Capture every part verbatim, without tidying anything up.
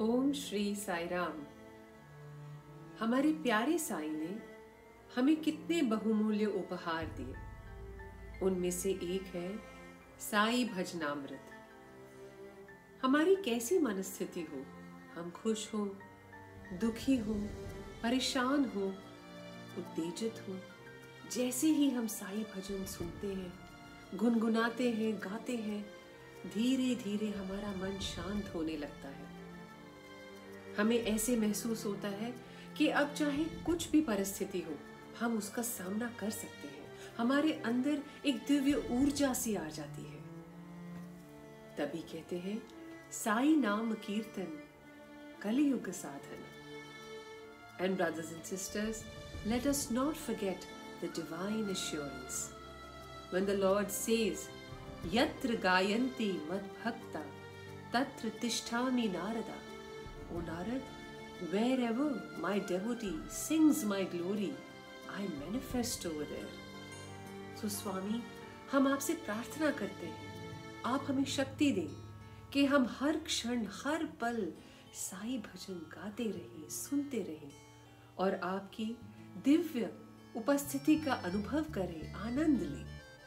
ओम श्री साई राम। हमारे प्यारे साई ने हमें कितने बहुमूल्य उपहार दिए। उनमें से एक है साई भजनामृत। हमारी कैसी मनस्थिति हो, हम खुश हो, दुखी हो, परेशान हो, उत्तेजित हो, जैसे ही हम साई भजन सुनते हैं, गुनगुनाते हैं, गाते हैं, धीरे धीरे हमारा मन शांत होने लगता है। हमें ऐसे महसूस होता है कि अब चाहे कुछ भी परिस्थिति हो, हम उसका सामना कर सकते हैं। हमारे अंदर एक दिव्य ऊर्जा सी आ जाती है। तभी कहते हैं साई नाम कीर्तन कलियुग साधन। And brothers and sisters, let us not forget the divine assurance. When the Lord says, Yatra gayanti mad bhakta, tatra tishtami narada. O Narad, wherever my devotee sings my glory, I manifest over there. So Swami, हम आपसे प्रार्थना करते हैं, आप हमें शक्ति दें कि हम हर क्षण हर पल साई भजन गाते रहें, सुनते रहें और आपकी दिव्य उपस्थिति का अनुभव करें, आनंद लें।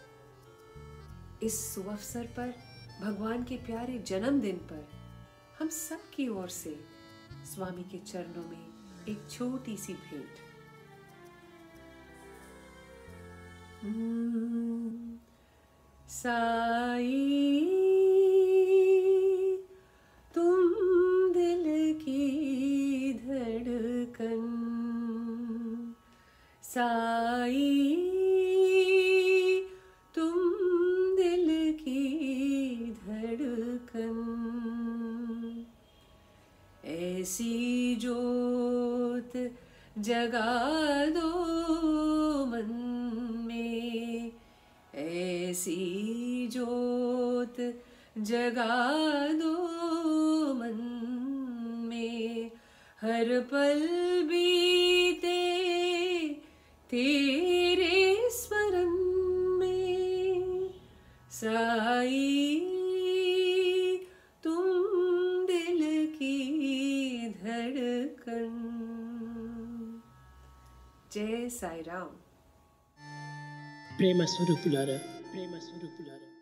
इस सुअवसर पर, भगवान के प्यारे जन्मदिन पर, हम सब की ओर से स्वामी के चरणों में एक छोटी सी भेंट। साई तुम दिल की धड़कन, साई तुम दिल की धड़कन, ऐसी जोत जगा दो मन में, ऐसी जोत जगा दो मन में, हर पल बीते तेरे स्मरण में, साई तुम दिल की धड़कन। जय साई राम। ప్రేమ స్వరూపులారా, ప్రేమ స్వరూపులారా